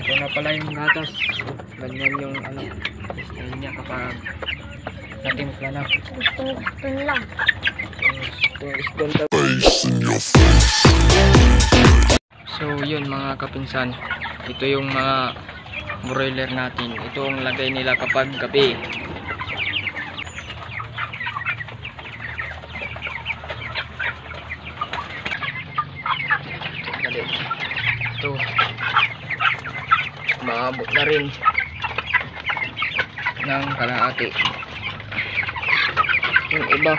Ito na pala yung gatas. Ganyan yung ano, style niya kapag natimpla na. Gusto nila. So yun mga kapinsan, ito yung mga broiler natin. Ito ang lagay nila kapag gabi. Ito maabot na rin ng kalahati. Yung iba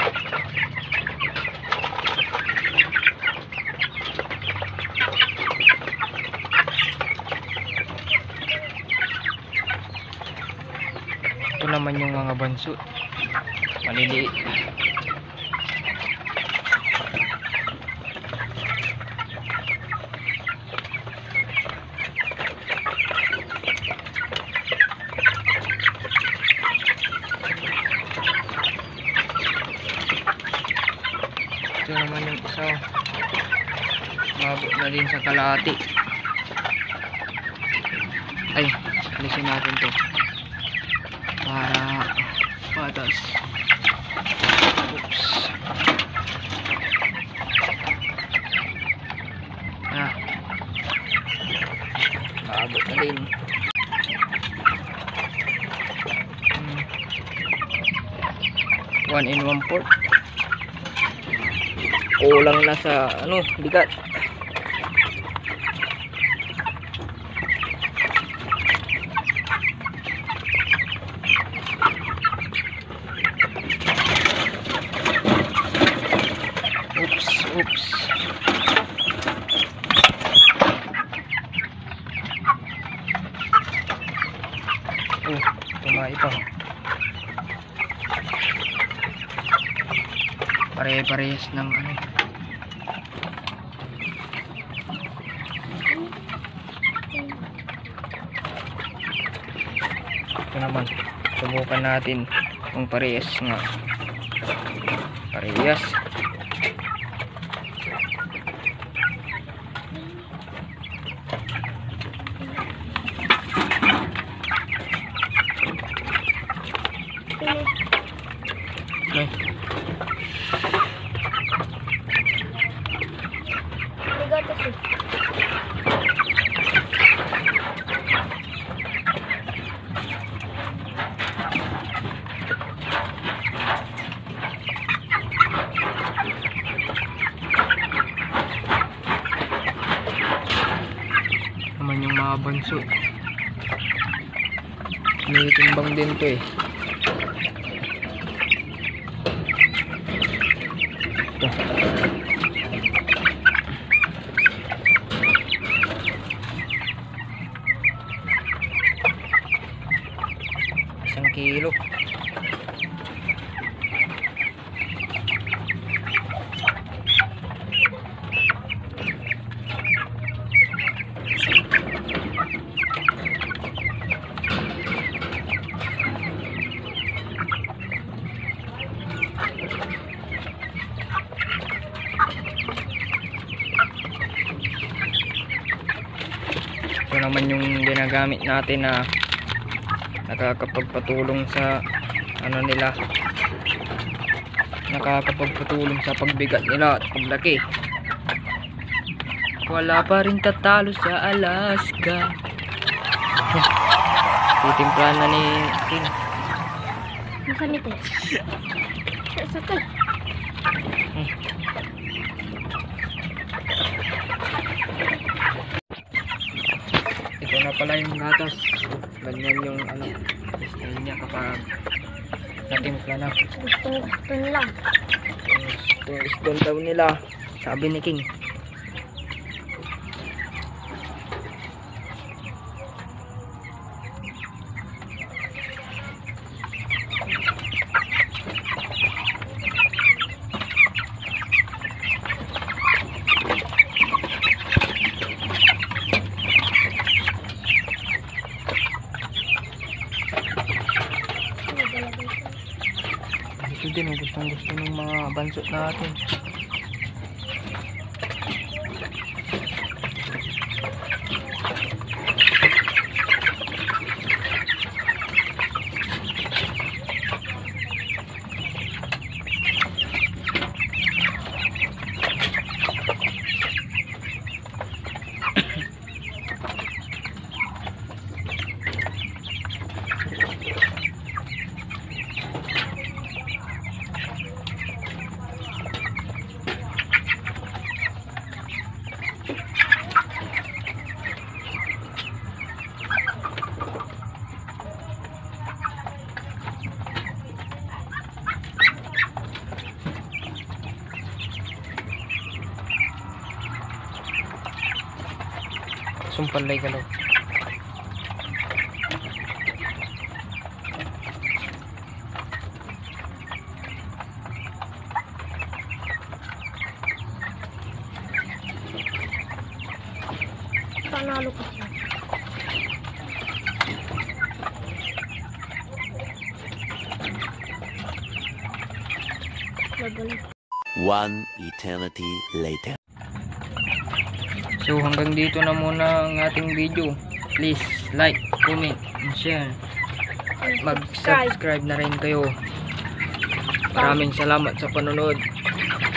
ito naman yung mga banso maliliit. Ito naman yung isa, mabot na din sa kalahati. Ay, alisin natin to para patas. Oops. Maabot na din. 1 1/4. Kulang na sa ano, bigat. Oops. Oh, tumay pa. Pare-parehas ng ano. Ito naman, subukan natin kung parehas nga. Parehas. Okay. Naman yung mga banso. May timbang din to eh. Ito. Isang kilo. Ito naman yung ginagamit natin na nakakapagpatulong sa ano nila, nakakapagpatulong sa pagbigat nila at paglaki. Wala pa rin tatalo sa Alaska. Titimplahan na ni King. Masamit eh. Sakal. Ito na pala yung gatas. Ganyan yung ano, style niya kapag natimpla na. Gusto nila. Gusto daw nila, sabi ni King. Ito din ang gustong-gusto ng mga bansot natin. Sumpanlay galaw. Panalo ko siya. Babalik. One eternity later. So hanggang dito na muna ang ating video. Please like, comment, and share. Mag-subscribe na rin kayo. Maraming salamat sa panonood.